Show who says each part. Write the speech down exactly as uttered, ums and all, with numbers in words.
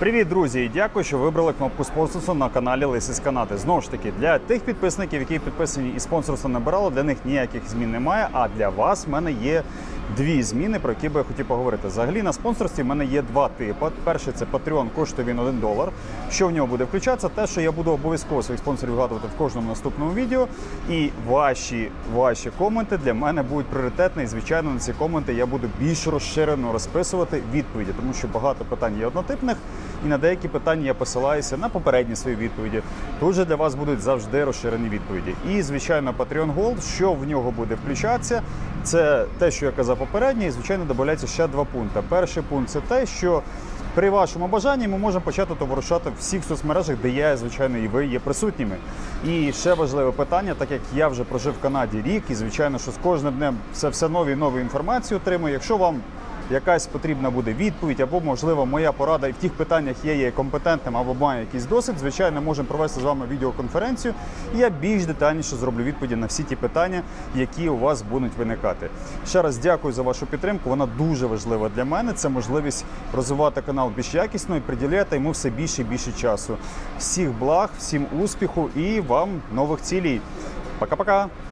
Speaker 1: Привіт, друзі! І дякую, що вибрали кнопку спонсорства на каналі Лисий з Канади. Знову ж таки, для тих підписників, які підписані і спонсорство набирали, для них ніяких змін немає, а для вас в мене є дві зміни, про які би я хотів поговорити. Взагалі на спонсорстві в мене є два типи. Перший – це Patreon, коштує він один долар. Що в нього буде включатися? Те, що я буду обов'язково своїх спонсорів вгадувати в кожному наступному відео. І ваші, ваші коменти для мене будуть пріоритетні. І, звичайно, на ці коменти я буду більш розширено розписувати відповіді, тому що багато питань є однотипних. І на деякі питання я посилаюся на попередні свої відповіді. Тут же для вас будуть завжди розширені відповіді. І, звичайно, Patreon Gold, що в нього буде включатися, це те, що я казав попередньо, і, звичайно, додається ще два пункти. Перший пункт – це те, що при вашому бажанні ми можемо почати товаришувати в всіх соцмережах, де я, звичайно, і ви є присутніми. І ще важливе питання, так як я вже прожив в Канаді рік, і, звичайно, що з кожним днем все, все нові і нові інформацію отримую. Якщо вам якась потрібна буде відповідь, або, можливо, моя порада і в тих питаннях є, є компетентним, або має якийсь досвід, звичайно, можемо провести з вами відеоконференцію, і я більш детальніше зроблю відповіді на всі ті питання, які у вас будуть виникати. Ще раз дякую за вашу підтримку, вона дуже важлива для мене, це можливість розвивати канал більш якісно і приділяти йому все більше і більше часу. Всіх благ, всім успіху і вам нових цілей. Пока-пока!